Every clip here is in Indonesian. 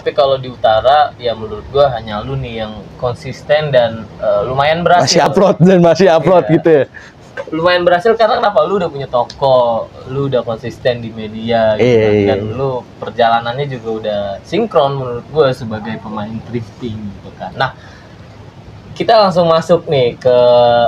Tapi kalau di utara ya menurut gua hanya lu nih yang konsisten dan lumayan berhasil. Masih upload gitu ya. Lumayan berhasil karena kenapa? Lu udah punya toko, lu udah konsisten di media gitu kan. Dan lu perjalanannya juga udah sinkron menurut gua sebagai pemain drifting gitu kan. Nah, kita langsung masuk nih ke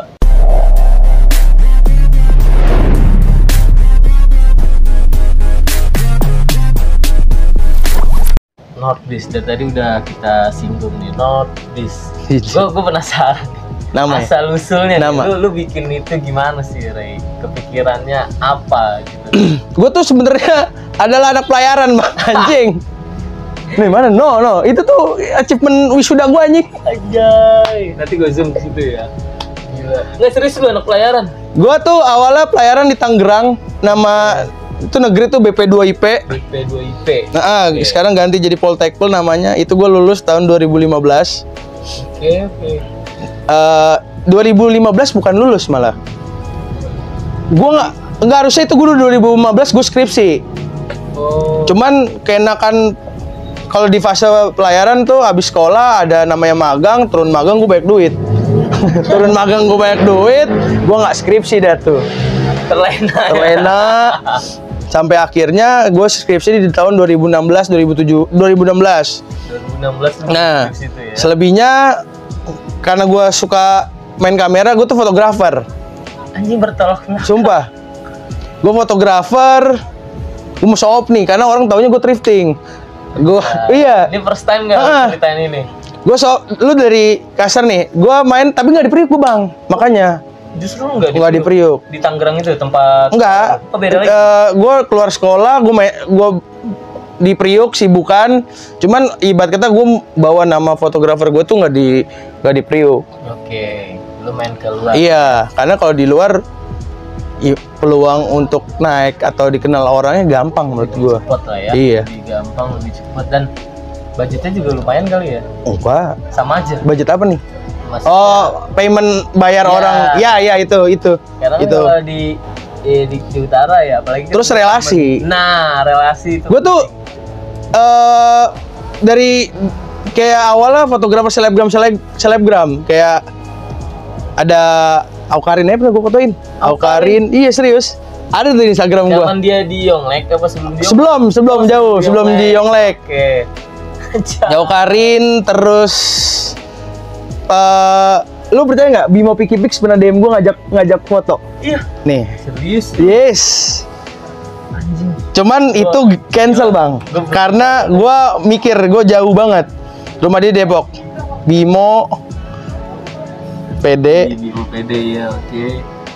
Northbeast. Dan tadi udah kita singgung nih Northbeast. Gue penasaran namanya, asal usulnya nama. Lu bikin itu gimana sih, Ray? Kepikirannya apa gitu? Gue tuh sebenarnya adalah anak pelayaran, Bang. Anjing. Nih mana? No, itu tuh achievement wisuda gue anjing. Anjay. Nanti gue zoom ke situ ya. Gila. Nggak, serius lu anak pelayaran? Gue tuh awalnya pelayaran di Tangerang, nama itu negeri tuh BP2IP. BP2IP. Nah, sekarang ganti jadi Poltekpel namanya. Itu gue lulus tahun 2015. Oke. 2015 bukan lulus malah. Gue nggak harusnya itu gue 2015 gue skripsi. Oh. Cuman keenakan kalau di fase pelayaran tuh habis sekolah ada namanya magang, turun magang gue banyak duit. Turun magang gue banyak duit, gue nggak skripsi dah tuh. Terlena. Sampai akhirnya gue skripsi di tahun 2016. Nah, situ ya. Selebihnya karena gue suka main kamera, gue tuh fotografer. Anjing bertolak. Sumpah. Gue fotografer. Gue mau show off nih karena orang taunya gue drifting. Gue iya. Ini first time nggak ceritain ini? Gue lu dari kasar nih. Gue main tapi nggak di Priuk gue, Bang. Makanya. Justru nggak di Priuk. Di Tangerang itu tempat. Enggak. Oh, beda lagi. Gue keluar sekolah, gue di Priuk sibukan. Cuman ibarat kata gue bawa nama fotografer gue tuh nggak di Priuk. Oke. Lu main keluar. Iya, karena kalau di luar peluang untuk naik atau dikenal orangnya gampang menurut gue. Cepet lah ya. Iya. Lebih gampang, lebih cepet, dan budgetnya juga lumayan kali ya. Enggak. Sama aja. Budget apa nih? Maksudnya, payment bayar orang. Ya itu. Karena itu. kalau di utara ya, apalagi terus relasi. Nah, relasi itu. Gue tuh dari kayak awalnya fotografer selebgram kayak ada Aukarin pernah gue fotoin. Aukarin, iya serius. Ada tuh di Instagram gue. Zaman dia di Yonglek apa sebelum dia? Sebelum di Yonglek. Oke. Aukarin terus lu percaya nggak Bimo Pikipix pernah DM gue ngajak foto? Iya. Nih. Serius? Yes. Anjing. Cuman itu cancel, Bang. Karena gue mikir gue jauh banget. Rumah dia Depok. Bimo PD. Bimo PD ya, oke.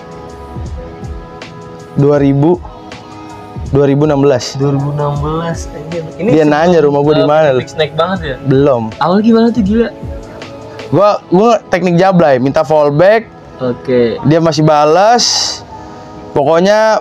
2016. 2016 anjir. Ini dia nanya rumah gue di mana. Snack banget ya? Belum. Awal gimana tuh, gila? Gua teknik jablay, minta fallback. Oke. Dia masih balas. Pokoknya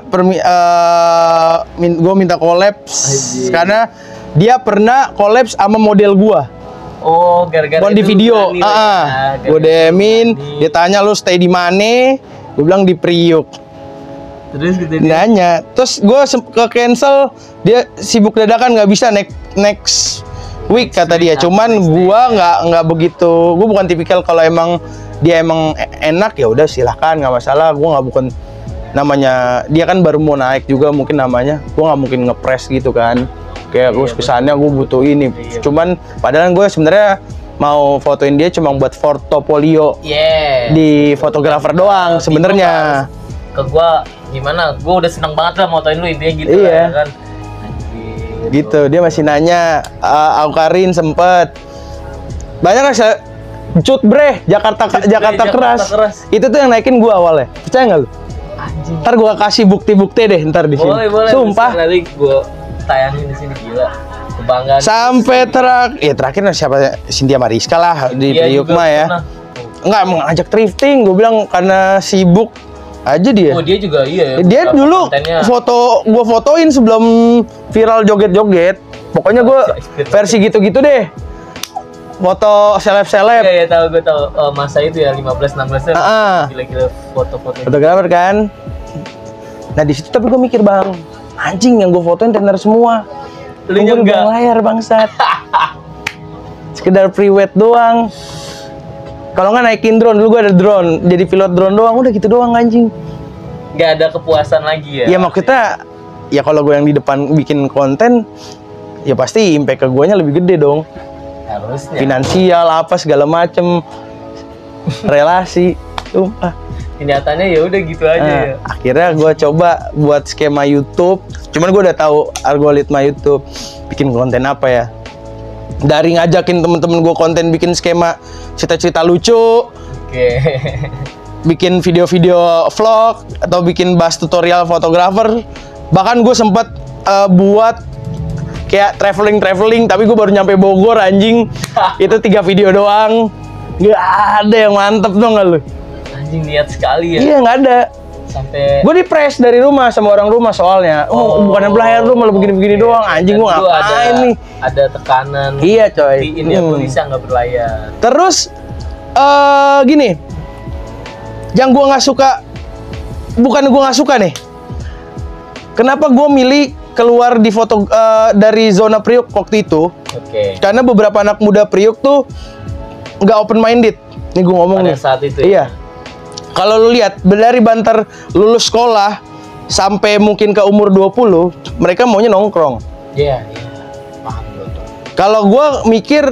gue minta collapse karena dia pernah collapse sama model gua. Oh, gara-gara di video. Gue DM-in, dia tanya lu stay di mana? Gue bilang di Priuk. Terus gitu nanya. Terus gue ke cancel, dia sibuk dadakan nggak bisa next week kata dia. Cuman gua nggak begitu. Gue bukan tipikal kalau dia emang enak ya udah silahkan, nggak masalah. Gue nggak bukan namanya, dia kan baru mau naik juga mungkin namanya. Gue nggak mungkin ngepres gitu kan. Kayak gue kesannya gue butuh ini. Cuman padahal gue sebenarnya mau fotoin dia cuma buat portofolio di fotografer doang sebenarnya. Ke gua gimana? Gua udah seneng banget lah motoin lu, intinya gitu. Iya. Kan. Gitu, dia masih nanya. Aukarin sempet. Banyak lah cut bre, Jakarta keras. Itu tuh yang naikin gua awalnya. Percaya nggak lu? Anjing. Ntar gua kasih bukti-bukti deh ntar di sini. Boleh. Sumpah. Nanti gua tayangin di sini, gila. Kebanggaan. Sampai terakhir siapa? Cynthia Mariska lah di Priuk mah ya. Enggak mau ngajak drifting, gua bilang karena sibuk aja dia. Oh, dia juga iya. Dia dulu gua fotoin sebelum viral joget-joget. Pokoknya gua versi gitu-gitu deh. Foto seleb-seleb. Iya, tahu, gue tahu. Masa itu ya 15-16 ya. Gila-gila foto-foto. Fotografer kan. Nah, di situ tapi gue mikir, Bang, anjing yang gue fotoin tenar semua. Lu nya enggak layar bangsat. sekedar pre-wed doang. Kalau nggak naikin drone, dulu gue ada drone, jadi pilot drone doang, udah gitu doang anjing. Nggak ada kepuasan lagi ya? Ya maksudnya, ya kalau gue yang di depan bikin konten, ya pasti impact ke guanya lebih gede dong. Harusnya. Finansial apa segala macem, relasi, Kenyataannya ya udah gitu aja ya. Akhirnya gue coba buat skema YouTube, cuman gue udah tahu algoritma YouTube, bikin konten apa ya. Dari ngajakin temen-temen gue konten bikin skema cerita-cerita lucu, bikin video-video vlog atau bikin bahas tutorial fotografer. Bahkan gue sempet buat kayak traveling tapi gue baru nyampe Bogor anjing. Itu 3 video doang, nggak ada yang mantep dong nggak lu? Anjing niat sekali ya. Iya nggak ada. Sampai Gue di press dari rumah sama orang rumah soalnya. Bukan belayar lu malah begini-begini doang. Anjing gue ngapain nih? Ada tekanan. Iya coy. Ini aku bisa nggak berlayar. Terus gini, yang gue nggak suka, bukan gue nggak suka nih. Kenapa gue milih keluar di foto dari zona Priuk waktu itu? Karena beberapa anak muda Priuk tuh nggak open minded. Nih gue ngomong nih. Pada saat itu. Iya. Kalau lu lihat dari Banter lulus sekolah sampai mungkin ke umur 20, mereka maunya nongkrong. Iya. Paham bro. Kalau gua mikir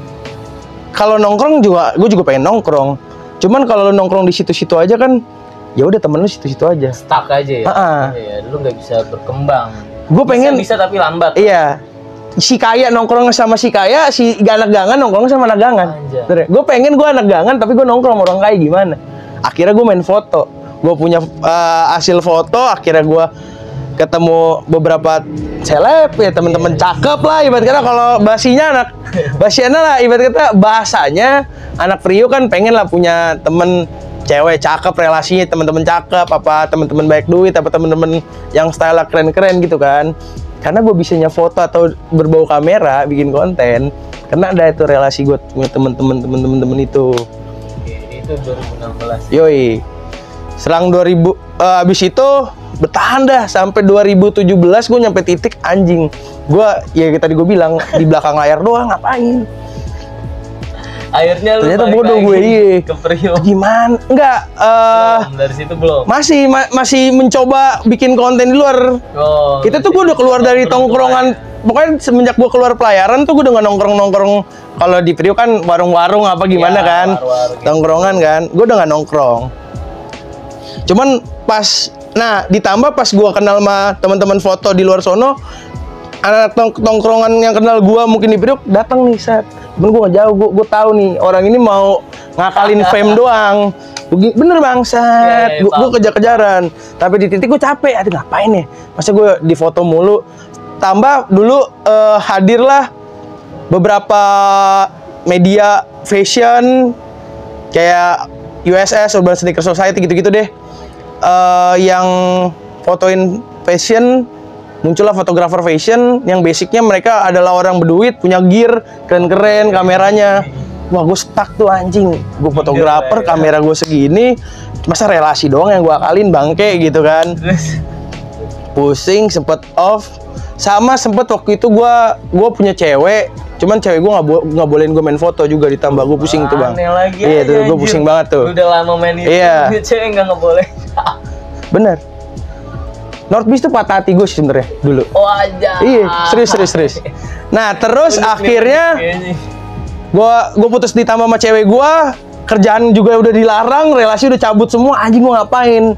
kalau nongkrong juga, gue juga pengen nongkrong. Cuman kalau lu nongkrong di situ-situ aja kan, ya udah temen lu situ-situ aja. Stuck aja ya. Iya, lu nggak bisa berkembang. Gue pengen bisa tapi lambat. Iya. Si kaya nongkrong sama si kaya, si anak gangan nongkrong sama anak gangan. Gue pengen gue anak gangan tapi gue nongkrong orang kaya gimana? Akhirnya gue main foto. Gue punya hasil foto. Akhirnya gue ketemu beberapa seleb ya, temen-temen cakep lah. Ibarat kata kalau basinya lah. Ibarat kata bahasanya anak Priuk kan pengen lah punya temen cewek cakep, relasinya temen-temen cakep, apa temen-temen baik duit, apa temen-temen yang style keren-keren gitu kan. Karena gue bisanya foto atau berbau kamera bikin konten, karena ada itu relasi gue punya temen-temen itu. Itu 2016. Yoi. Selang 2000 abis itu bertahan dah sampai 2017 gue nyampe titik anjing. Gue ya tadi gue bilang di belakang layar doang ngapain. Akhirnya lu ternyata bodoh gue ke Priuk. Gimana? Enggak. Dari situ belum. Masih mencoba bikin konten di luar. Itu tuh gue udah keluar dari tongkrongan. Pokoknya semenjak gue keluar pelayaran tuh gue udah nggak nongkrong. Kalau di Priuk kan warung-warung apa gimana ya, kan, tongkrongan kan. Gue udah nggak nongkrong. Cuman ditambah pas gue kenal sama teman-teman foto di luar sono, anak tongkrongan yang kenal gue mungkin di Priuk datang nih saat. Cuman gue gak jauh, gue tahu nih orang ini mau ngakalin fame doang. Bener bangsat, gue kejar-kejaran. Tapi di titik gue capek, aduh ngapain ya? Masa gue di foto mulu. Tambah dulu hadirlah beberapa media fashion kayak USS, Urban Sneaker Society gitu-gitu deh. Yang fotoin fashion. Muncullah fotografer fashion yang basicnya mereka adalah orang berduit, punya gear, keren-keren kameranya. Wah, gue stuck tuh anjing. Gue fotografer, kamera gue segini, masa relasi doang yang gue akalin bangke gitu kan. Pusing, sempet off. Sama sempet waktu itu gue punya cewek, cuman cewek gue nggak bolehin gue main foto juga, ditambah gue pusing tuh bang. Iya tuh, gue pusing banget tuh. Udah lama main itu, cewek nggak boleh. Bener. North Beach tuh patah hati gue sih sebenarnya dulu. Wajah. Iya, serius. Nah, terus akhirnya gue putus ditambah sama cewek gue, kerjaan juga udah dilarang, relasi udah cabut semua, anjing gue ngapain?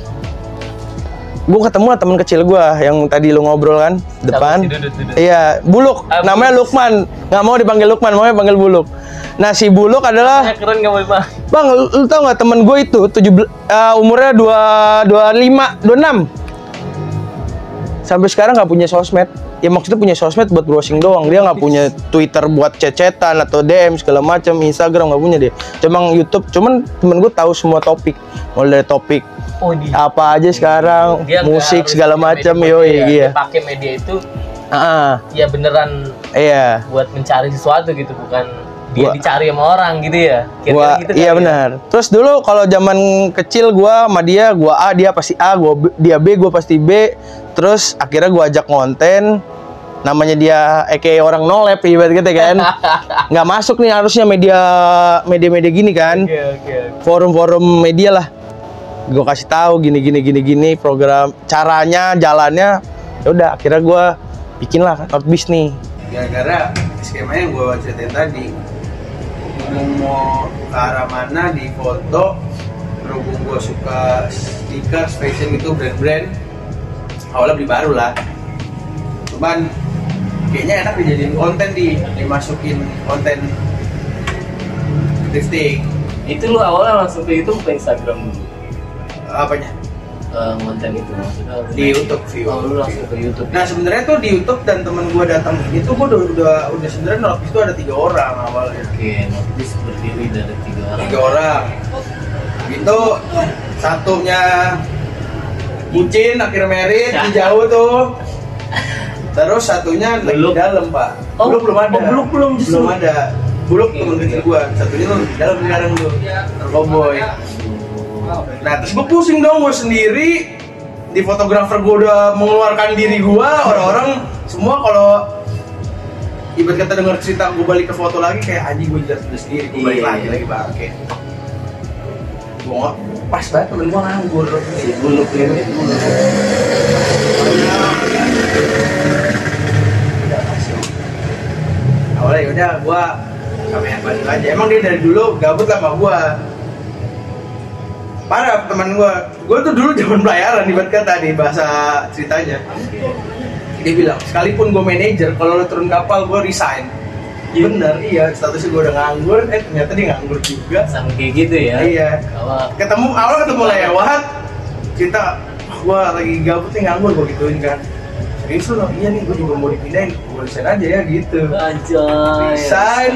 Gue ketemu lah temen kecil gue yang tadi lu ngobrol kan, depan. Iya, Buluk, namanya Lukman. Nggak mau dipanggil Lukman, maunya panggil Buluk. Nah, si Buluk adalah keren gak boleh bang. Bang, lu tau nggak temen gue itu umurnya 26. Sampai sekarang nggak punya sosmed. Ya maksudnya punya sosmed buat browsing doang. Dia nggak punya Twitter buat chat-chatan atau DM segala macam, Instagram nggak punya dia. Cuma YouTube. Cuman temen gue tahu semua topik. Mulai dari topik apa aja sekarang, dia musik segala macam. Yoi, dia pakai media itu. Ya beneran. Iya. Buat mencari sesuatu gitu, bukan dia dicari sama orang gitu ya. Gitu iya benar. Terus dulu kalau zaman kecil gua sama dia, gua A, dia pasti A, dia B, gua pasti B. Terus akhirnya gua ajak konten. namanya dia kayak orang nolep ibarat gitu kan. Nggak masuk nih harusnya media gini kan. Oke. Forum-forum media lah. Gue kasih tahu gini program caranya, jalannya. Ya udah akhirnya gue bikin lah Notbiz nih. Gara-gara skemanya yang gue ceritain tadi, mau ke arah mana di foto, berhubung gue suka stiker, fashion itu brand-brand, awalnya beli baru lah. Cuman kayaknya enak dijadiin konten dimasukin konten thrifting. Itu lu awalnya langsung ke YouTube ke Instagram dulu? Apanya? Konten itu maksudnya di YouTube view. Oh, lu langsung ke YouTube. Nah sebenarnya tuh di YouTube dan temen gue datang ini tuh gue udah sebenarnya Notbiz itu ada 3 orang awalnya. Oke, Notbiz berdiri dari 3 orang. 3 orang. Itu satunya bucin akhirnya merit di jauh tuh. Terus satunya lagi di dalam pak. Oh, belum ada. Oh, belum justru. Belum ada. Buluk temen kecil gue. Satunya tuh di dalam sekarang tuh. Cowboy. Nah terus gue pusing dong gue sendiri. Di fotografer gue udah mengeluarkan diri gue. Orang-orang semua kalau ibarat kata dengar cerita gue balik ke foto lagi kayak anjing gue jelas sendiri. Gue balik lagi bangke. Gue pas banget temen gue nganggur. Buluk ini. Awalnya yaudah gue kamera balik aja. Emang dia dari dulu gabut lah sama gue. Parah teman gue tuh dulu zaman pelayaran ibarat kata di bahasa ceritanya. Dia bilang sekalipun gue manajer, kalau lo turun kapal gue resign. Bener, iya statusnya gue udah nganggur, ternyata dia nganggur juga. Sama kayak gitu ya. Iya. Awal ketemu lewat, kita gue lagi gabut nih nganggur gue gituin kan. Serius lo? Iya nih gue juga mau dipindahin, gue resign aja ya gitu. Anjay. Resign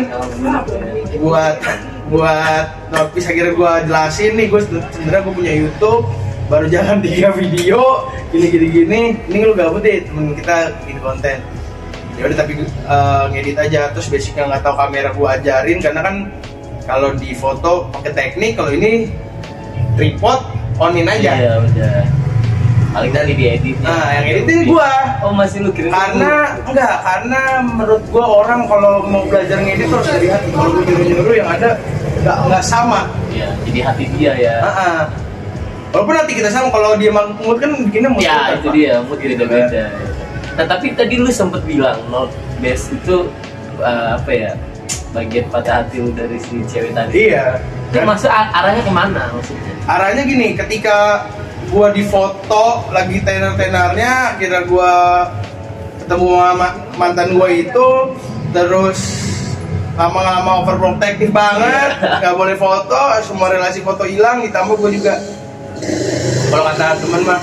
buat Notbiz akhirnya gue jelasin nih gue sebenarnya gue punya YouTube baru jalan 3 video gini ini lu gabut deh temen kita bikin konten ya udah tapi ngedit aja terus basicnya nggak tahu kamera gue ajarin karena kan kalau di foto pakai teknik kalau ini tripod onin aja. Iya udah paling tadi dieditnya. Nah yang editnya gue. Oh masih lu kirim karena menurut gue orang kalau mau belajar ngedit harus dari hati. Kalau gue nyuruh yang ada nggak sama. Iya jadi hati dia ya. Walaupun nanti kita sama kalau dia mood kan bikinnya mood. Ya itu dia mood beda-beda. Nah tapi tadi lu sempet bilang Notbiz itu apa ya bagian patah hati lu dari si cewek tadi. Iya. Itu maksud arahnya kemana maksudnya? Arahnya gini, ketika gua di foto lagi tenar-tenarnya, kira gua ketemu sama mantan gua itu, terus lama-lama overprotective banget, nggak boleh foto, semua relasi foto hilang, ditambah gua juga kalau kata temen mah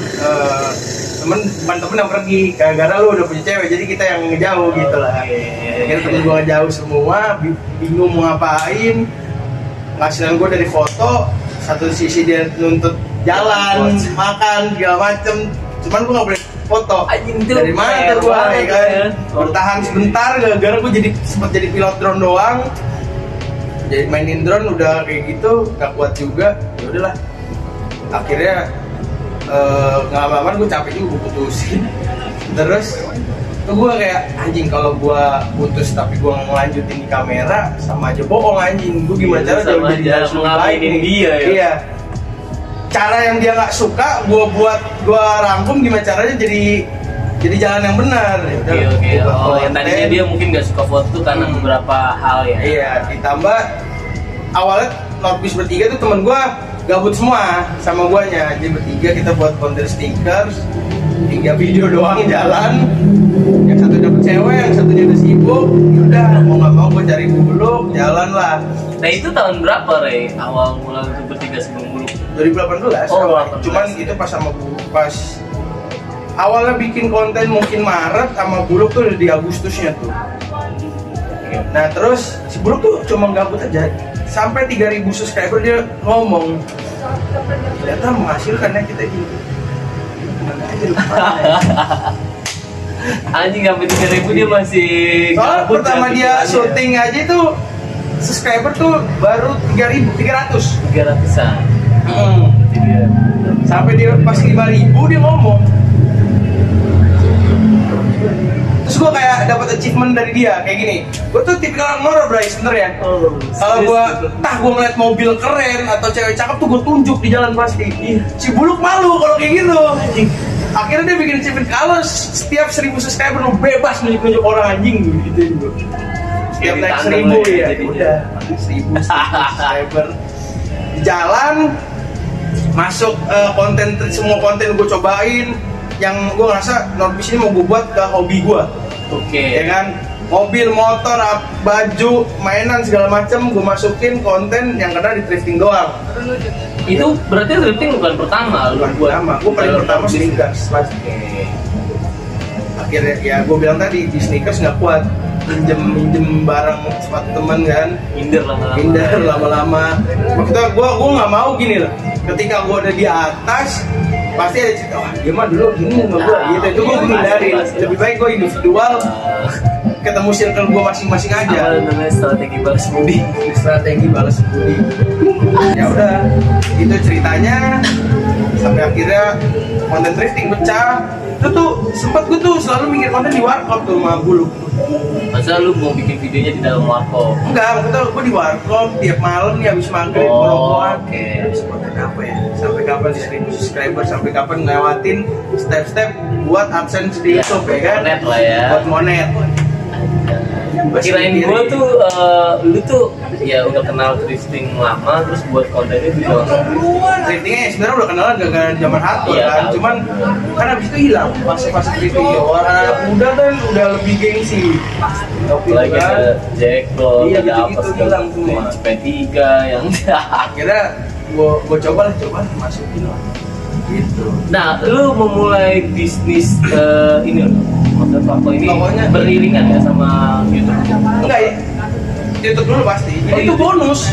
bukan temen yang pergi, gara-gara lu udah punya cewek, jadi kita yang ngejauh gitu lah. Akhirnya temen gua ngejauh semua, bingung mau ngapain, penghasilan gua dari foto, satu sisi dia nuntut jalan, makan, segala macem, cuman gua nggak boleh foto. Dari mana tuh gua ya kan? Bertahan sebentar, gara-gara gua sempat jadi pilot drone doang, jadi mainin drone udah kayak gitu, gak kuat juga, ya udahlah. Akhirnya nggak lama-lama gue capek juga gue putusin. Terus tuh gue kayak anjing kalau gue putus tapi gue ngelanjutin di kamera sama aja bohong anjing. Gue gimana cara jauh jadi ngapainin dia ya? Iya. Cara yang dia nggak suka gue rangkum gimana caranya jadi jalan yang benar. Oke. Oh yang tadinya dia mungkin nggak suka foto karena beberapa hal ya. Iya. Ditambah awalnya Notbiz bertiga tuh temen gue gabut semua sama guanya, jadi bertiga kita buat konten stiker, 3 video doang jalan, yang satu dapet cewek, yang satunya udah sibuk, yaudah mau nggak mau gue cari dulu, jalan lah. Nah itu tahun berapa Ray? Awal mulai untuk bertiga sebelum Buluk? 2018. Oh, cuman itu pas sama pas awalnya bikin konten mungkin Maret, sama Buluk tuh di Agustusnya tuh. Nah terus si Buluk tuh cuma gabut aja. Sampai 3.000 subscriber dia ngomong ternyata menghasilkan ya kita ini gimana aja lupa anjing sampai 3.000 dia masih soalnya pertama dia syuting aja itu subscriber tuh baru 300-an sampai dia pas 5.000 dia ngomong Terus gue kayak dapat achievement dari dia kayak gini. Gue tuh tipikal orang norak Bray sebenernya. Kalau gue ngeliat mobil keren atau cewek cakep tuh gue tunjuk di jalan pasti. Si Buluk malu kalau kayak gitu. Akhirnya dia bikin achievement kalau setiap 1000 subscriber lu bebas nunjuk orang anjing gitu. Setiap naik 1000 ya udah 1000 subscriber di jalan masuk konten, semua konten gue cobain yang gue ngerasa Norbis ini mau gue buat ke hobi gue. Ya kan, mobil, motor, baju, mainan segala macem gue masukin konten yang kena di thrifting doang. Itu berarti thrifting bukan pertama lu buat? Gue paling pertama sneakers. Akhirnya ya gue bilang tadi di sneakers nggak kuat, minjem barang sepatu teman kan, minder lama-lama. Maksudnya gue nggak mau gini lah. Ketika gue ada di atas pasti ada cerita, wah dia mah dulu gini sama gue, gitu. Itu gue hindarin. Lebih baik gue individual, ketemu circle gue masing-masing aja. Apa namanya strategi balas budi? Ya udah, itu ceritanya sampai akhirnya konten thrifting pecah. Itu tuh sempat gue tuh selalu mikir konten di warkop tuh sama Buluk. Masa lu mau bikin videonya di dalam warkop? Enggak, maksudnya gue di warkop tiap malam nih habis maghrib habis konten apa ya? Sampai kapan 1000 subscriber, sampai kapan ngelewatin step-step buat AdSense di YouTube ya kan? Monet lah ya. Buat monet. Kirain gue tuh, lu tuh ya udah kenal thrifting lama terus buat kontennya juga. Thriftingnya sebenarnya udah kenalan gara-gara zaman hardcore Iya, kan, cuman kan abis itu hilang pas thrifting ya. Orang anak muda kan udah lebih gengsi. Lagi ada Jackpot, iya, ada apa gitu segala hilang semua. P3 yang Akhirnya gue coba masukin lah. Gitu. Nah, lu memulai bisnis ini loh. Maksud Toko ini Pokoknya beriringan ya sama YouTube? Enggak ya, YouTube dulu pasti. Itu bonus.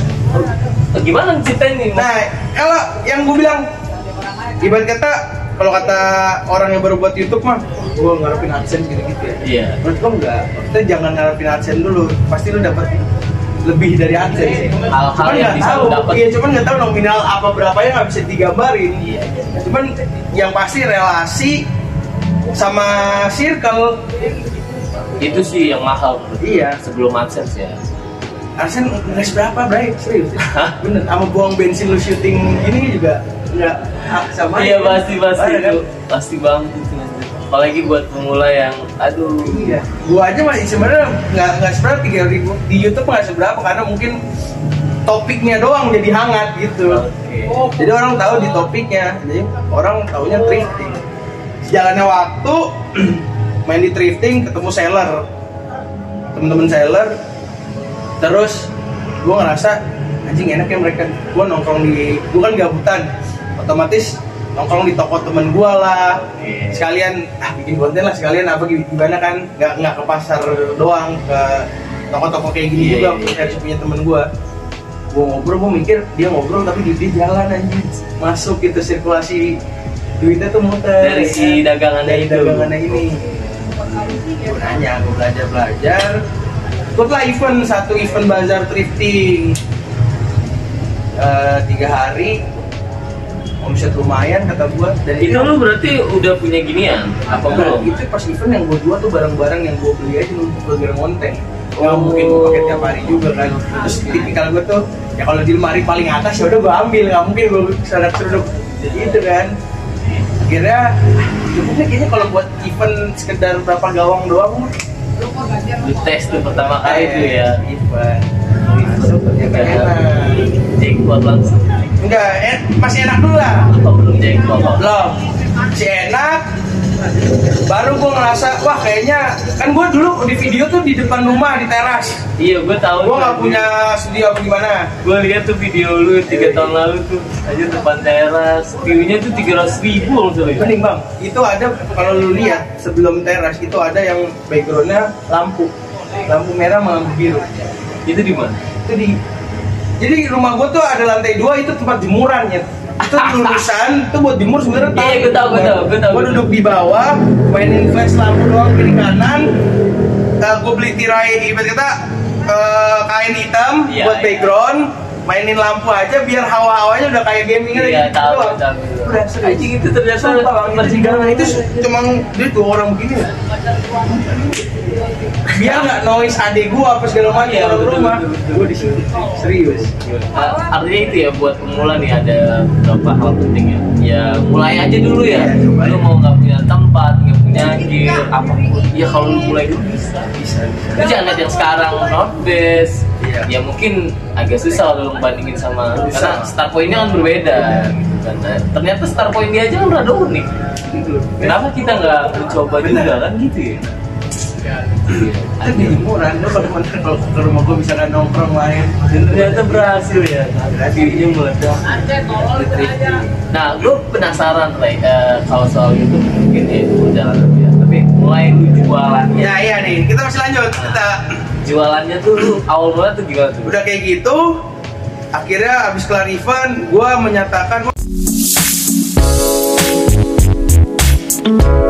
Gimana ceritain nih? Nah, kalau yang gue bilang, ibarat kata, kalau kata orang yang baru buat YouTube mah, gue ngarepin AdSense gitu-gitu ya. Iya. Menurut gue enggak, maksudnya jangan ngarepin AdSense dulu, pasti lu dapat lebih dari AdSense. Hal-hal yang bisa lu dapat. Iya, cuman nggak tahu nominal apa berapanya nggak bisa digambarin. Iya. Cuman yang pasti relasi sama circle itu sih yang mahal. Iya. Sebelum AdSense ya. AdSense nggak seberapa, Bray, serius. Bener, sama buang bensin lu syuting gini juga nggak sama. Iya pasti kan? pasti banget itu. Apalagi buat pemula yang aduh. Iya. Gua aja masih sebenarnya nggak seberapa 3.000 di YouTube nggak seberapa karena mungkin topiknya doang jadi hangat gitu. Jadi orang tahu di topiknya, jadi orang taunya thrifting. Sejalannya waktu main di thrifting ketemu seller, temen-temen seller, terus gue ngerasa anjing enaknya mereka, gue nongkrong di, gue kan gabutan, otomatis nongkrong di toko temen gue lah, sekalian bikin konten lah, sekalian apa gimana kan, nggak ke pasar doang, ke toko-toko kayak gini juga, harus punya temen gue ngobrol, gue mikir dia ngobrol tapi dia jalan anjing, masuk gitu sirkulasi duitnya tuh muter dari si dagangannya itu. Dagangannya ini. Gue nanya, gue belajar. Ikutlah satu event bazar thrifting 3 hari, omset lumayan kata gue. Dan itu lu berarti udah punya ginian? Apa belum? Itu pas event yang gue jual tuh barang-barang yang gue beli aja untuk bagian konten. Nggak mungkin gue pakai tiap hari juga kan. Terus tipikal gue tuh ya kalau di lemari paling atas ya udah gue ambil, nggak mungkin gue seruduk gitu kan. Akhirnya cukup nih kayaknya kalau buat event sekedar berapa gawang doang mah. Lu tes tuh pertama kali tuh ya. Event ya kan enak. Jackpot langsung. Enggak, masih enak dulu lah. Apa belum jackpot? Belum. Si enak. Baru gue ngerasa, wah kayaknya kan gue dulu di video tuh di depan rumah di teras. Iya, gue tahu. Gue nggak punya studio apa gimana. Gue lihat tuh video lu 3 tahun lalu tuh aja depan teras. View-nya tuh 300.000 loh. Mending bang, itu ada kalau lu lihat sebelum teras itu ada yang backgroundnya lampu merah sama lampu biru. Itu di mana? Itu jadi rumah gue tuh ada lantai 2 itu tempat jemurannya. Itu lulusan itu buat jemur sebenarnya. Iya, gue tahu. Gue duduk di bawah, mainin flash lampu doang kiri kanan. Gue beli tirai, ibarat kata kain hitam buat background. mainin lampu aja biar hawa-hawanya udah kayak gaming aja Iya, gitu tahu, doang. tahu. Udah serius. Anjing itu ternyata Sumpah, Bang, persidangan itu cuma dia 2 orang begini ya. Biar nggak noise adik gua apa segala macam Iya, orang betul, rumah. betul, betul. Gua di sini serius. Artinya itu ya buat pemula nih ada beberapa hal penting ya. Ya mulai aja dulu ya. Iya, coba Lu aja. mau nggak punya tempat, nggak punya gear, apapun. Ya kalau lu mulai dulu bisa. Lu jangan lihat yang sekarang not best. Iya. Ya mungkin agak susah kalau lu bandingin sama Susah. karena start point-nya kan berbeda. Gitu kan. Nah, ternyata start point dia aja kan rada unik. Gitu. Kenapa kita nggak mencoba Bener. juga kan gitu ya? Itu di jemuran, lu kalau ke rumah gua bisa kan nongkrong main. Dan ternyata berhasil ya, dirinya meledak. Nah, gue penasaran Ray, kalau soal itu mungkin ya itu perjalanan ya. Tapi mulai lu jualannya, Ya iya nih, kita masih lanjut. Kita jualannya tuh lu awal mulanya tuh gimana tuh? udah kayak gitu. Akhirnya abis kelar event, gua menyatakan